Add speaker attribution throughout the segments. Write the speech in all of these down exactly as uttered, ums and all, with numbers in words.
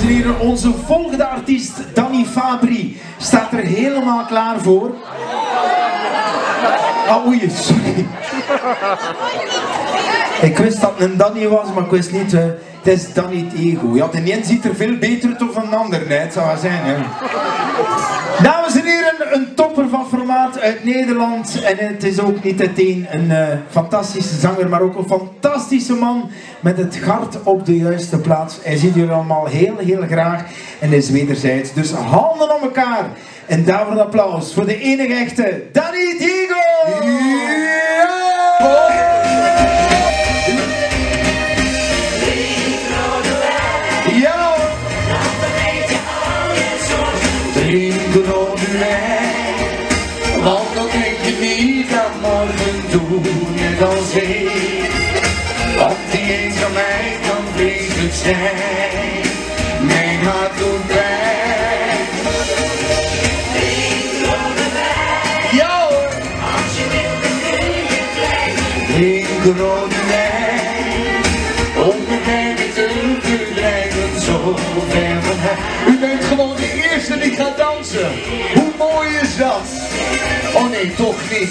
Speaker 1: en heren, onze volgende artiest, Danny Fabri, staat er helemaal klaar voor. Ah, oei, sorry. Ik wist dat het een Danny was, maar ik wist niet, uh, het is Danny het ego. Ja, de een ziet er veel beter uit dan de ander, nee, het zou wel zijn, hè. Dames en heren, een topper van formaat uit Nederland. En het is ook niet meteen een uh, fantastische zanger, maar ook een fantastische man met het hart op de juiste plaats. Hij ziet jullie allemaal heel, heel graag en is wederzijds. Dus handen om elkaar en daarvoor een applaus voor de enige echte Danny Diego! Ja!
Speaker 2: Drink de rode wijn, want dan denk je niet aan morgen doen net als ik. Want die eens van mij kan vreselijk zijn, mijn hart doet pijn. Drink de rode wijn, ja hoor, als je wilt dan kun je blijven. Drink de rode wijn, om met mij weer terug te blijven, zo ver van mij. U bent gewoon de eerste die gaat dansen. Hoe mooi is dat? Oh nee, toch niet.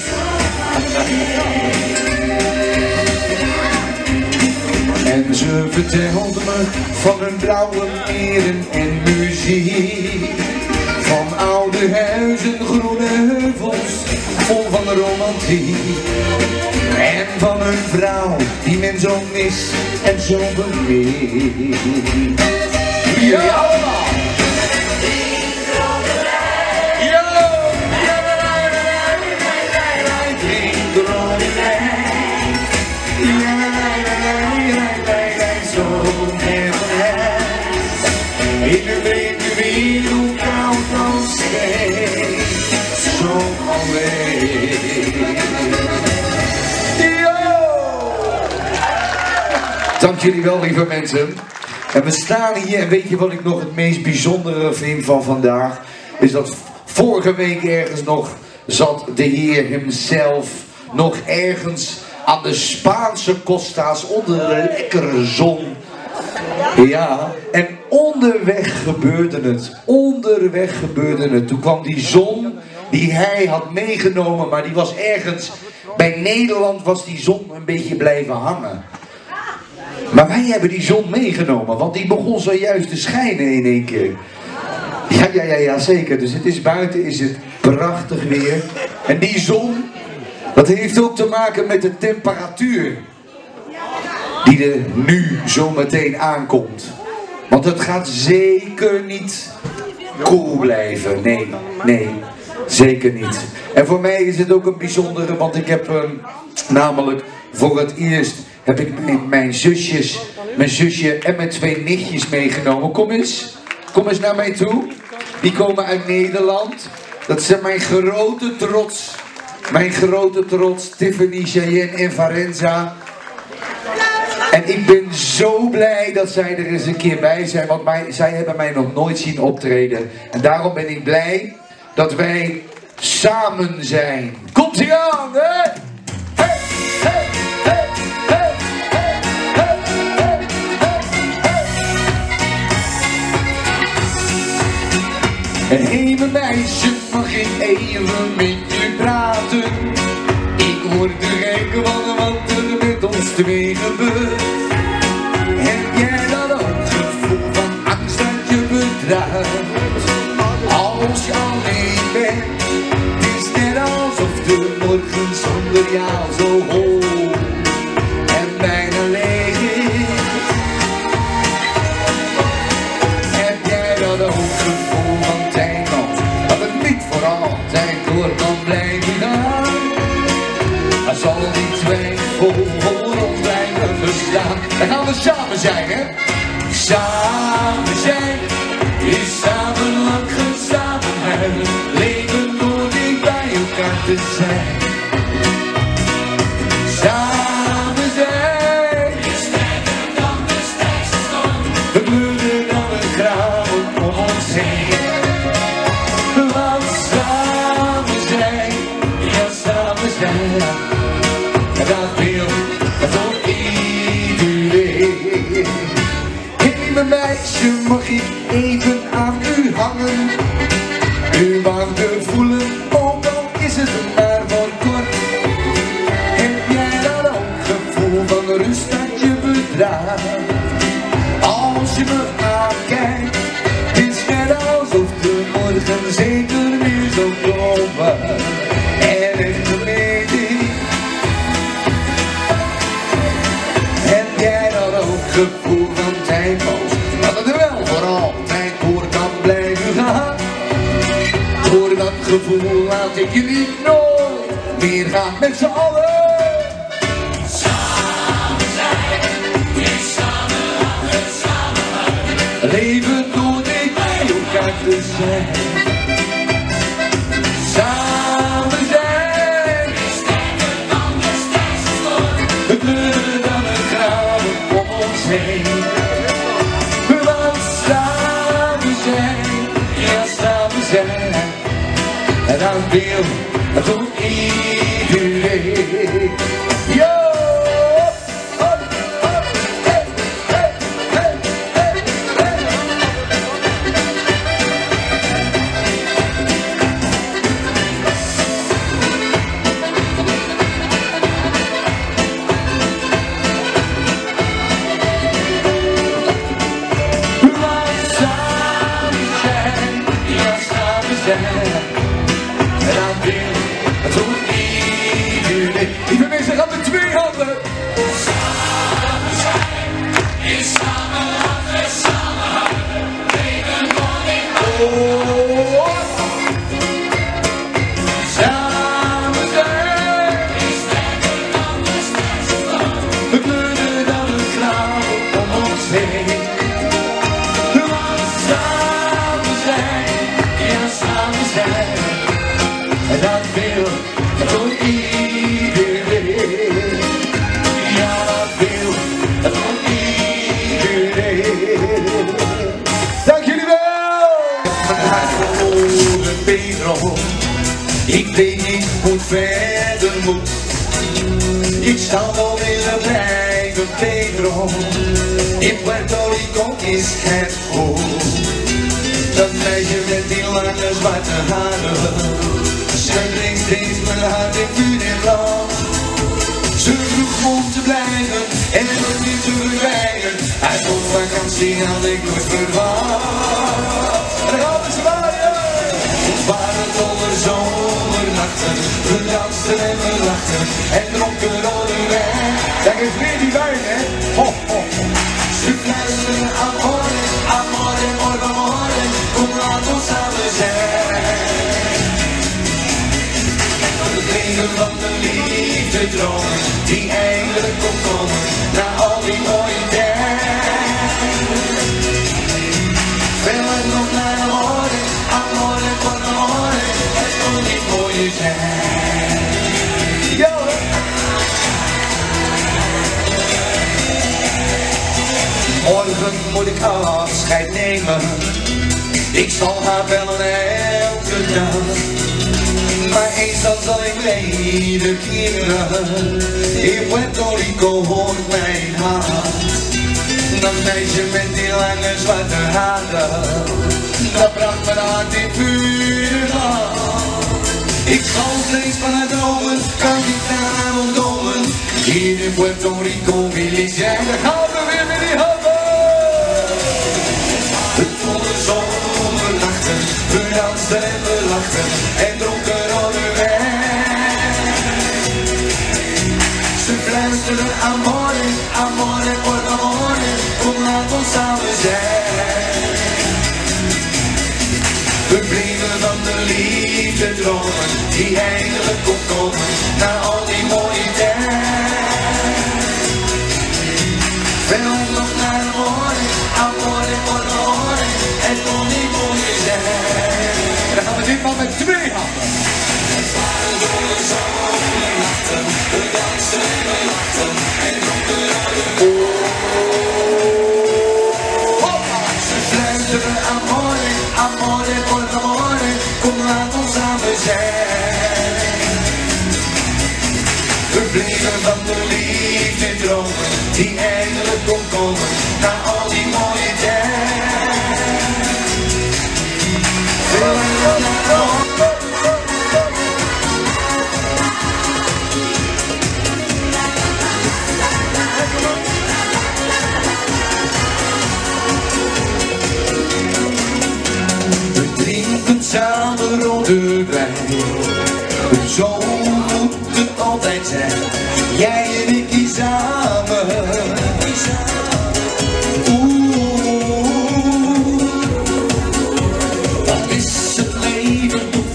Speaker 2: En ze vertelde me van hun blauwe meren en muziek. Van oude huizen, groene heuvels, vol van romantiek. En van een vrouw die men zo mist en zo beweegt. Ja, allemaal! In de brede wereld koud als steen, zo alleen. Dank jullie wel, lieve mensen. En we staan hier en weet je wat ik nog het meest bijzondere vind van vandaag? Is dat vorige week ergens nog zat de Heer hemzelf nog ergens aan de Spaanse costa's onder een lekkere zon. Ja, en onderweg gebeurde het. Onderweg gebeurde het. Toen kwam die zon die hij had meegenomen, maar die was ergens bij Nederland was die zon een beetje blijven hangen. Maar wij hebben die zon meegenomen, want die begon zojuist te schijnen in één keer. Ja, ja, ja, ja, zeker. Dus het is buiten, is het prachtig weer. En die zon, dat heeft ook te maken met de temperatuur die er nu zometeen aankomt. Want het gaat zeker niet koel blijven. Nee, nee, zeker niet. En voor mij is het ook een bijzondere, want ik heb um, namelijk voor het eerst heb ik mijn zusjes, mijn zusje en mijn twee nichtjes meegenomen. Kom eens, kom eens naar mij toe. Die komen uit Nederland. Dat zijn mijn grote trots. Mijn grote trots, Tiffany, Cheyenne en Varenza. En ik ben zo blij dat zij er eens een keer bij zijn, want mij, zij hebben mij nog nooit zien optreden. En daarom ben ik blij dat wij samen zijn. Komt ie aan, hè? Hey, hey, hey, hey, hey, hey, hey, hey, hey. En hé, mijn meisje, mag ik even met je praten? Ik word er gek van wat er met ons twee gebeurt. Heb jij dan ook het gevoel van angst dat je bedruipt? Als je alleen bent, het is net alsof de morgen zonder jou zo hoog en bijna leeg is. Heb jij dat ook het gevoel van tijd nog, dat het niet voor altijd door kan blijven gaan? Als al die twijfel voor ons blijven bestaan, dan gaan we samen zijn, hè? Samen zijn is samen lachen, samen huilen, leven door dicht bij elkaar te zijn. Samen zijn is sterker dan de sterkste storm, we bloeden dan het grauw om ons heen. Want samen zijn, ja samen zijn, dat wil voor iedereen. Hé, mijn meisje, mag ik gevoel laat ik jullie nooit meer gaan met z'n allen.
Speaker 3: Samen zijn, is samen lachen, samen huilen.
Speaker 2: Leven door dicht bij elkaar te zijn. Samen zijn,
Speaker 3: Is sterker dan de sterkste storm.
Speaker 2: we kleuren dan een graven om ons heen. We gaan samen zijn, ja samen zijn. En dan wil het doen iedereen. Yo! Hop, hop, hey, hey, hey, hey, hey. We gaan samen zijn, ja samen zijn. En dan wil het doen iedereen. Lieve mensen, gaan met twee handen.
Speaker 3: Samen zijn, is samen lachen, samen huilen. Leven door dicht bij
Speaker 2: Oh. Samen zijn,
Speaker 3: is sterker dan de sterkste storm.
Speaker 2: we kleuren dan een grauw om ons heen. We gaan samen zijn, ja samen zijn. En dat wil het door iedereen. Ja, dat wil het door iedereen. Dank jullie wel! Mijn hart verloren, Pedro. Ik weet niet hoe het verder moet. Ik zal wel willen blijven, Pedro. In Puerto Rico is het goed. Dat meisje met die lange zwarte haren. Ze drinkt steeds mijn hart in vuur en vlam. Ze vroeg om te blijven en het niet te verdwijnen. Uit op vakantie had ik nooit verwacht. En dan gaan we zwaaien. Het waren dolle zomernachten. We dansten en we lachten en dronken rode wijn. Daar is weer die wijn, hè? Ho, ho, ho. Ze fluisteren amore, amore, amore, amore. Kom, laat ons samen zijn. Het leven van de liefde dromen, die eindelijk kon komen, na al die mooie tijd. Wil het nog naar amore, amore, por amore, het kon niet mooier zijn. Yo! Morgen moet ik afscheid nemen, ik zal haar bellen elke dag. Maar eens dan zal ik wederkeren, in Puerto Rico hoort mijn hart. Dat meisje met die lange zwarte haren, dat bracht mijn hart in vuur vlam. Ik zal steeds van haar dromen, kan niet naar haar ontkomen. Hier in Puerto Rico wil ik zijn, daar gaan we weer met die handen. Het volle zomernachten, we dansten en we lachten en dronken rode wijn. Ze fluisteren amore, amore, por amore, kom laat ons samen zijn. We bleven van de liefde dromen, die eindelijk kon komen, na al die mooie tijd. Wil nog naar amore, amore, por amore, het kon niet mooier zijn. En dan gaan we dit maar met twee handen. Het waren dolle zomernachten, we dansten en we lachten en dronken rode wijn. Ze fluisteren amore, amore, por amore, kom laat ons samen zijn. We bleven van de liefde dromen, die eindelijk kon komen, na al die mooie tijd. Wil ik nog naar we drinken samen rode wijn. Zo moet het altijd zijn. Jij en ik die samen. Oeh, wat is het leven toch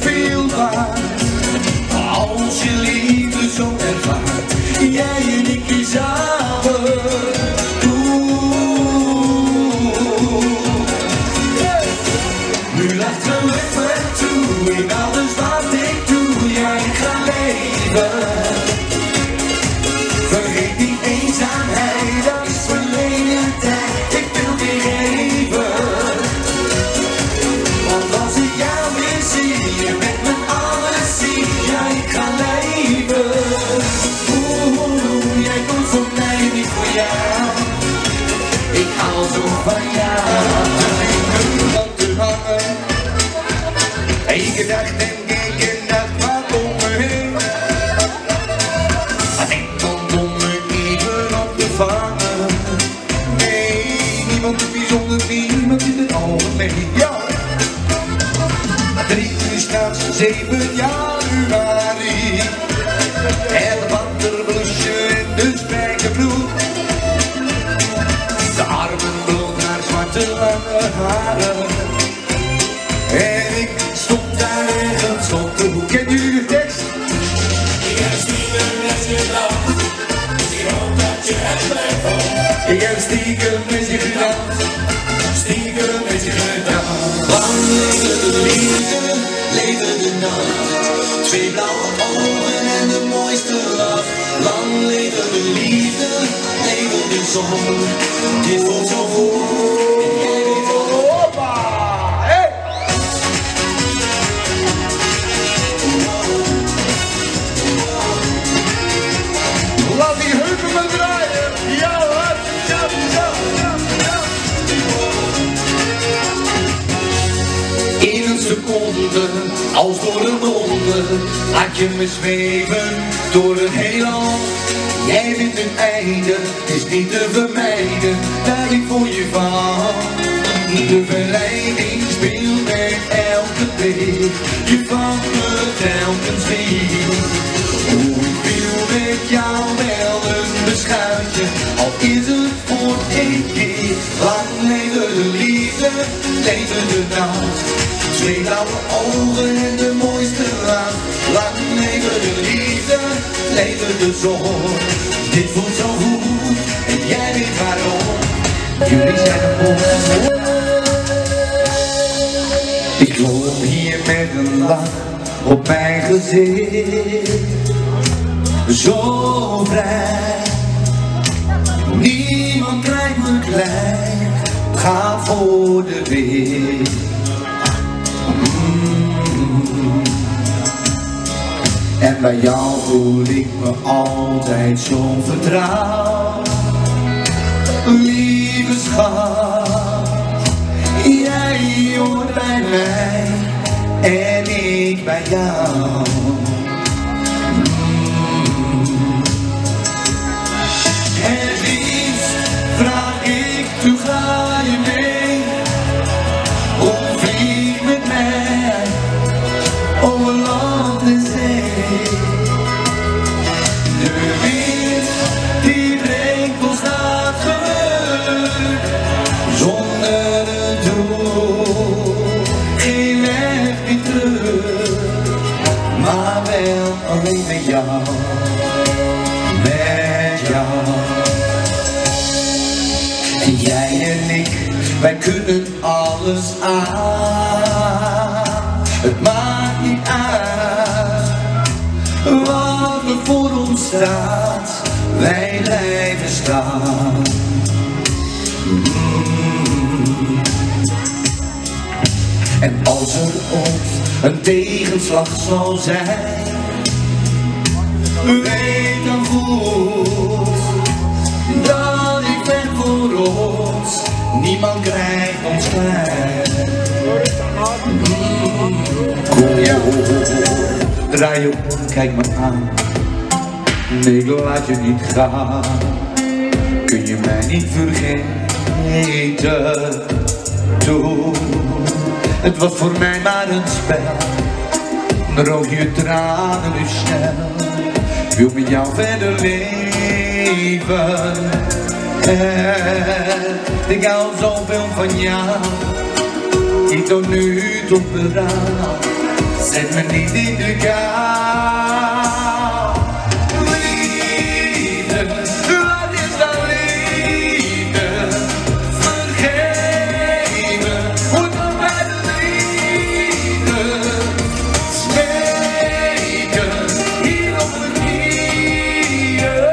Speaker 2: Elke dag denk ik en nacht wat om me heen. Maar niemand om me even op te vangen. Nee, niemand is bijzonder, niemand in het algemeen. Ja! Drie uur straks, zeven januari. Het wanderblusje en de spijkerbroek. De armen bloot haar zwarte lange haren. En ik stond daar ergens op de hoek. Kennen jullie de tekst?
Speaker 3: Ik heb stiekem met je gedanst. Ik hoop dat je het blijft houden.
Speaker 2: Ik heb stiekem met je gedanst.
Speaker 3: Stiekem met je gedanst.
Speaker 4: Lang leven de liefde, leven de nacht. Twee blauwe ogen en de mooiste lach. Lang leven de liefde, leven de zon. Dit voelt zo goed en jij weet waarom.
Speaker 2: Hoppa! Hey! Laat die heupen maar draaien. Ja, wat? Ja, ja, ja, ja. In een seconde, als door een ronde, laat je me zweven door het heelal. Jij bent een einde, het is niet te vermijden, daar ik voor je val. De verleiding speelt met elke blik, je vangt me telkens weer. Hoe ik wil met jou wel een beschuitje, al is het voor één keer. Lang leven de liefde, leven de nacht. Twee blauwe ogen en de mooiste lach. Lang leven de liefde, leven de zon. Dit voelt zo goed en jij weet waarom. Jullie zijn een bos. Ik loop hier met een lach op mijn gezicht. Zo vrij. Niemand krijgt me klein. Ga voor de wind. En bij jou voel ik me altijd zo vertrouwd. Lieve schat, jij hoort bij mij en ik bij jou. Het liefst vraag ik, toe ga je mee? Of vlieg met mij over land en zee? De wind die brengt ons naar het geluk, zonder een doel, geen weg meer terug, maar wel alleen met jou, met jou. En jij en ik, wij kunnen alles aan, het maakt niet uit wat er voor ons staat, wij blijven staan. Mm. En als er ooit een tegenslag zal zijn, weet dan goed dat ik ben voor ons, niemand krijgt ons klein. Mm. Ja. Draai je om, kijk me aan. Nee, ik laat je niet gaan. Kun je mij niet vergeten? Toen, het was voor mij maar een spel. Droog je tranen nu snel. Ik wil met jou verder leven. En ik hou zoveel van jou. Ik tot nu tot berouw. Zet me niet in de kou. Liefde, wat is dan liefde? Vergeven, moet nog bij de liefde. Smeken, hier op mijn knieën.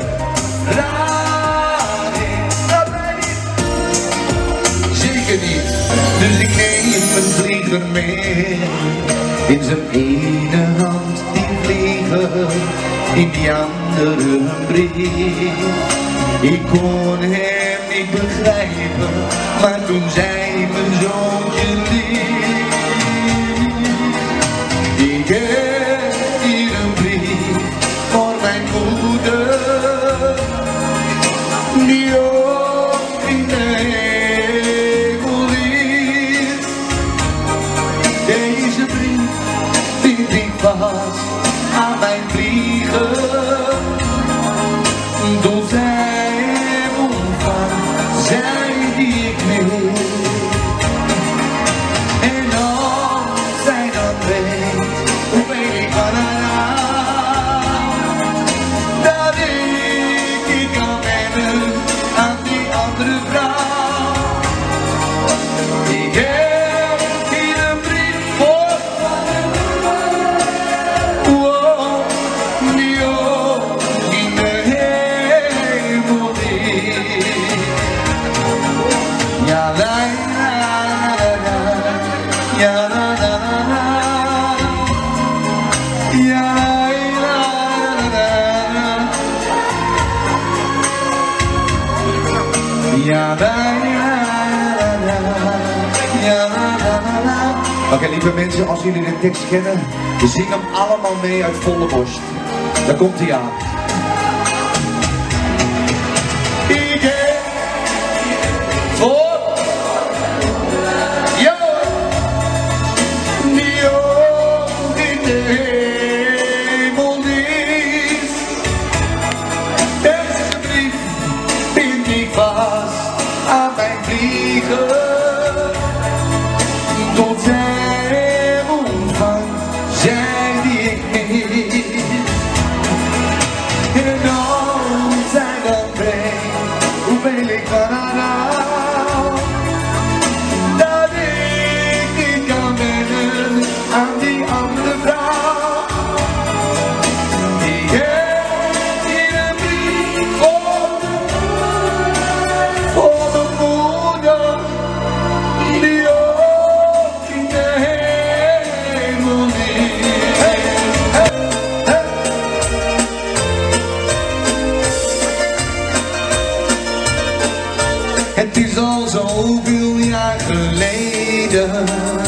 Speaker 2: Raad ik, dat ben ik. Zeker niet, dus ik neem mijn vlieger mee. In zijn ene hand die vliegen, in die andere een brief. Ik kon hem niet begrijpen, maar toen zei mijn zoontje lief. vliegen. Door zijn omvang, zij die ik wil. En als zij dan weet, hoe weet ik wat aan dat ik niet kan wennen aan die andere vrouw. Ik heb hier een brief voor wow, die ook in de hemel ligt. Ja, la, la, la, la, ja, la, la, la, la. Ja, la, la, la, la. Ja, la, la, la, ja, la, la, la. Oké, lieve mensen, als jullie de tekst kennen, zing hem allemaal mee uit volle borst. Daar komt hij aan. Ik heb voor jou die ook in de hemel ligt. Deze brief bind ik vast aan mijn vliegen. Tot zij ontvangt, zij die ik heet. En als zij dan brengt, hoe wil ik van haar hou. Dat ik niet kan wennen aan die andere vrouw. Ik heb hier een brief voor, voor mijn moeder. Die ook in de hemel ligt. Hey, hey, hey. Het is al zoveel jaar geleden.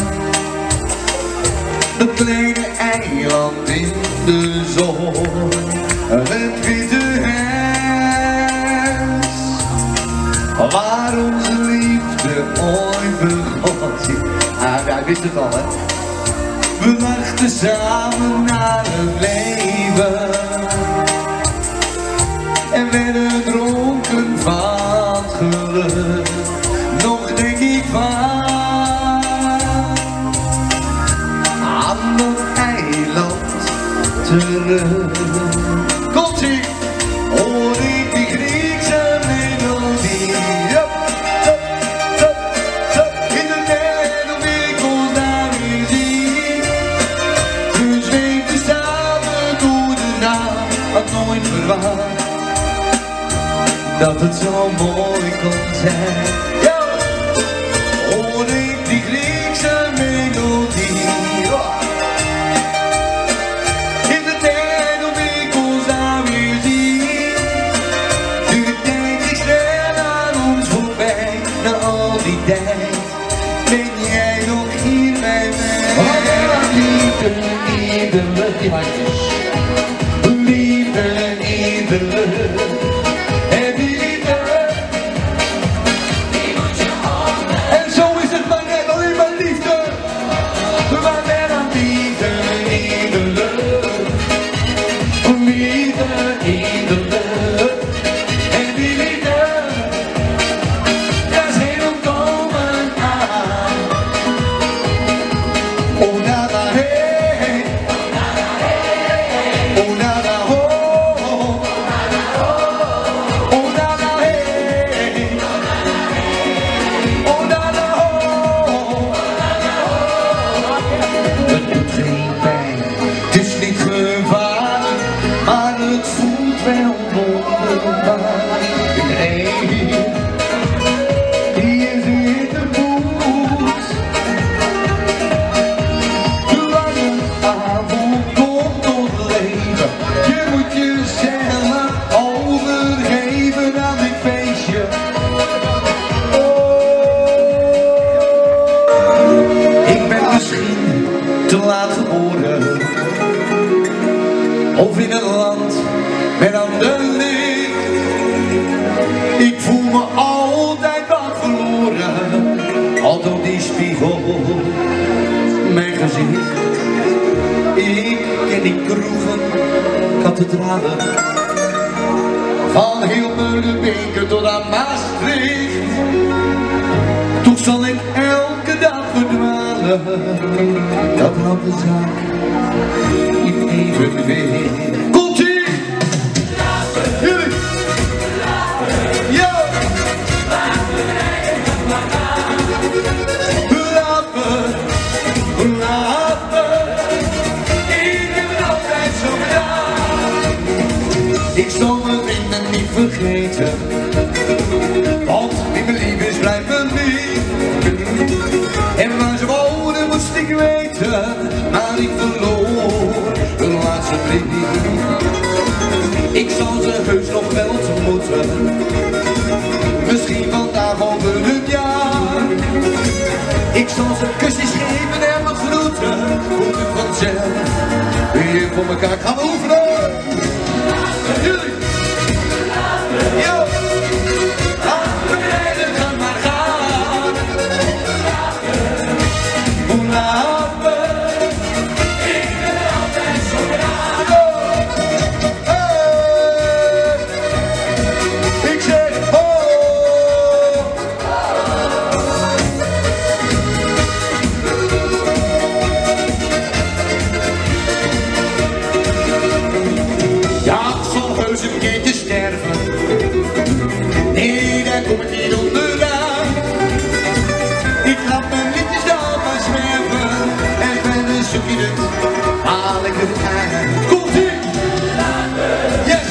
Speaker 2: Dat kleine eiland in de zon. Het witte huis waar onze liefde ooit begon. Ah, hij wist het al, hè? We wachten samen naar het leven en werden dronken van het geluk. Nog denk ik van aan dat eiland terug. Komt-ie! Hoor ik die Griekse melodie. Hup, hup, hup, hup. In de net of ik ons daar weer zie. Dus weet we samen door de nacht, had nooit verwacht dat het zo mooi kon zijn. Ja, hoor ik die Griekse melodie. In de tijd of ik ons daar weer zie. Nu denk ik snel aan ons voorbij. Na al die tijd ben jij nog hier bij mij. Oh, liefde, iedere handjes. Liefde, iedere. En zo is het maar net alleen maar liefde. Maar net aan liefde, iedere. Liefde, iedere. En die liefde, daar zijn we komen aan. Oh nada hey, oh nada ho, oh nada hey, oh nada ho. Het doet geen pijn, het is niet gevaarlijk, maar het voelt wel wonderbaar. Nee, hier zit de boet. De lange avond komt tot leven. Je moet jezelf overgeven aan dit feestje. Oh, ik ben misschien te laat geboren. Of in een land met ander licht. Ik voel me altijd wat verloren. Altijd die spiegel, mijn gezicht. Ik ken die kroegen, kathedralen, van heel Mullenbeke tot aan Maastricht. Toch zal ik elke dag verdwalen, dat had de zaak niet even weer. Komt-ie! Jullie! Ja! Lappen, lappen, ik heb het altijd zo gedaan. Ik zal mijn vrienden niet vergeten, want wie me lief is blijft me lief. En waar ze wonen moest ik weten, maar ik verloor de laatste brief. Ik zal ze heus nog wel ontmoeten, misschien vandaag over een jaar. Ik zal ze kusjes geven en wat groeten, komt het vanzelf weer voor elkaar gaan oefenen. Jullie! Yo! Laat me rijden, ga maar gaan. Laat me, ik ben altijd zo graag. Hey! Ik zeg ho! Ja, ik zal heus een keertje sterven. Nee, daar kom ik niet onderaan. Ik laat mijn liedjes dan maar zwerven. En verder zoek je het, haal ik het aan. Komt-ie! Yes!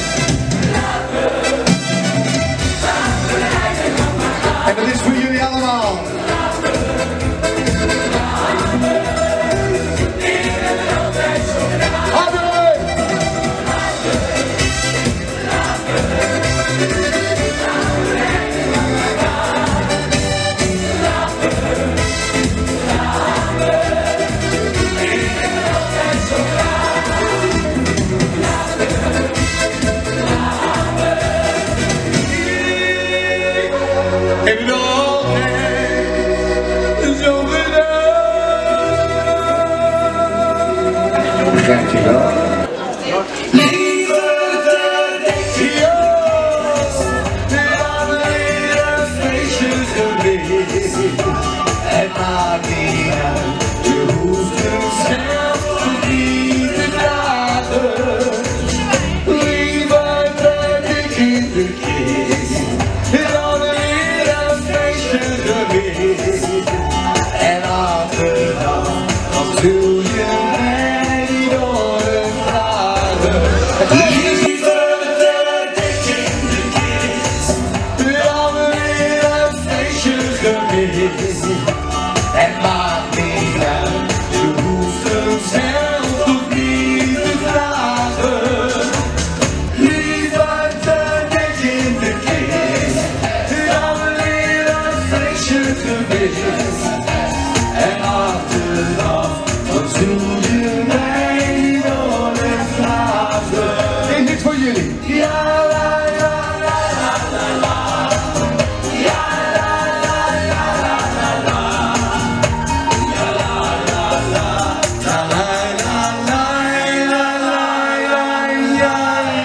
Speaker 2: En dat is voor jullie allemaal. Ik heb het altijd zo gedaan. Begrijp je wel? Lieve Tadekjes, we hadden weer een feestje geweest. Het maakt niet uit, je hoeft het zelf nog niet te dragen. Lieve Tadekjes, we hadden weer een feestje geweest. En achteraf, wat doe je mij door een vragen? Lieve Tadekjes, we hadden weer een feestje geweest. En maakt niet uit, je hoeft hem zelf nog niet te vragen. Lieve Tadekjes, we hadden weer een feestje geweest. En achteraf, wat doe je mij door een vragen? Is dit voor jullie? Ja, la, la, la, la, la, la. Ja, la, la, la, la, la, la. Ja, la, la, la. La, la, la, la, la, la, la,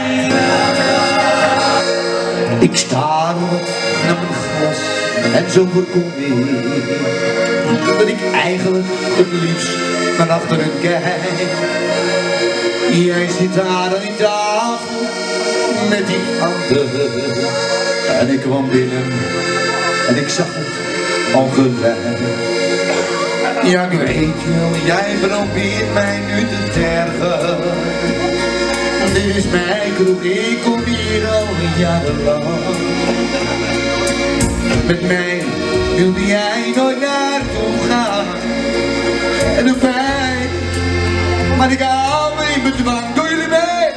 Speaker 2: la. Ik sta nog naar mijn glas en zo voorkom ik dat ik eigenlijk het liefst van achteren kijk. Jij zit daar aan die tafel met die andere en ik kwam binnen en ik zag het al gelijk. Ja, ik weet wel, jij probeert mij nu te tergen. Dit is mijn kroeg, ik kom hier al jarenlang. Met mij wilde jij nooit naartoe gaan. En doe pijn, maar ik hou me in bedwang. Doen jullie mee?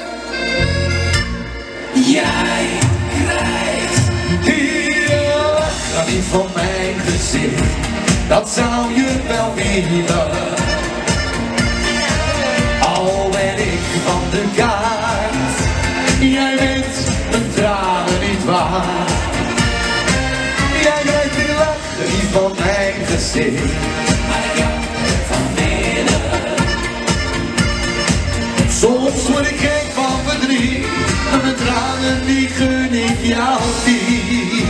Speaker 2: Jij krijgt hier dat niet van mijn gezicht. Dat zou je wel willen. Al ben ik van de kaart. Jij bent mijn tranen niet waard. Jij krijgt die lach niet van mijn gezicht. Maar ik heb van binnen. jou niet.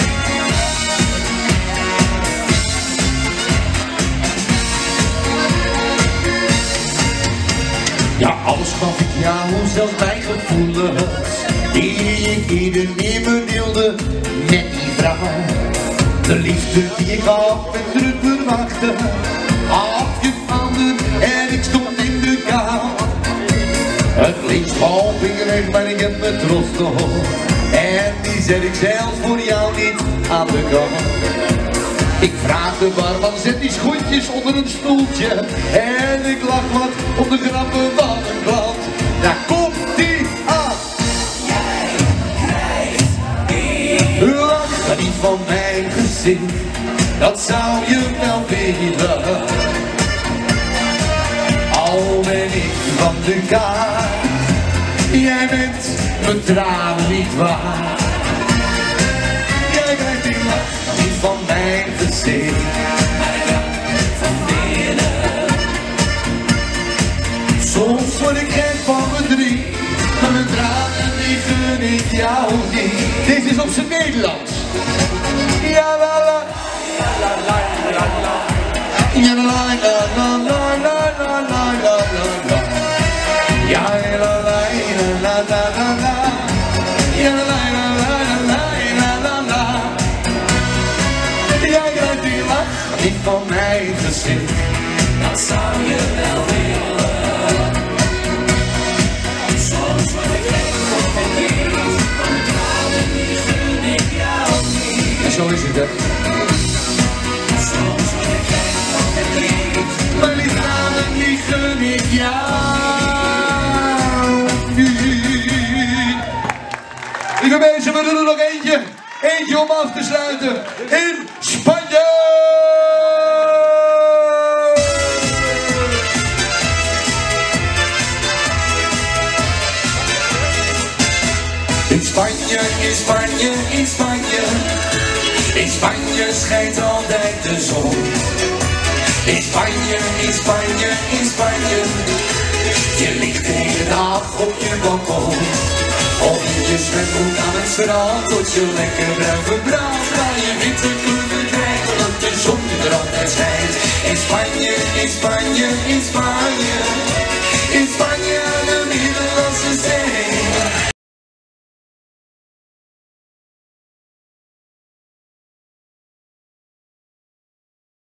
Speaker 2: Ja, alles gaf ik jou, zelfs mijn gevoelens, die ik ieder nimmer deelde met die vrouw. De liefde die ik had en terug verwachtte, afgevallen en ik stond in de kou. Het liefst hoop ik recht, maar ik heb mijn trots nog. En die zet ik zelfs voor jou niet aan de kant. Ik vraag de barman, zet die schoentjes onder een stoeltje. En ik lach wat om de grappen van een klant. Daar komt die aan.
Speaker 4: Jij krijgt die.
Speaker 2: Lach niet van mijn gezicht, dat zou je wel willen. Al ben ik van de kaart, jij bent mijn tranen niet waard. Jij krijgt die lach niet van mijn gezicht,
Speaker 4: Maar ik hou van binnen.
Speaker 2: soms word ik gek van verdriet, maar mijn tranen die gun ik jou niet. Dit is op zijn Nederlands. Ja la la, ja la la la la, ja la la la la la la la la la, ja la la la la la la, ja la la la la la la la. Jij krijgt die lach niet van mijn gezicht,
Speaker 4: Dat zou je wel willen. Soms word ik gek van verdriet, maar tranen die gun ik jou niet.
Speaker 2: en zo is het hè.
Speaker 4: Soms word ik gek van verdriet.
Speaker 2: Maar die tranen die gun ik jou niet. Lieve mensen, we doen er nog eentje. Eentje om af te sluiten. In Spanje! In Spanje, in Spanje, in Spanje. In Spanje schijnt altijd de zon. In Spanje, in Spanje, in Spanje. Je ligt de hele dag op je balkon. Of in je zwembroek aan het strand, tot je lekker bruin verbrandt. Waar je witte kleuren krijgt, omdat de zon er altijd schijnt. In Spanje, in Spanje, in Spanje. In Spanje.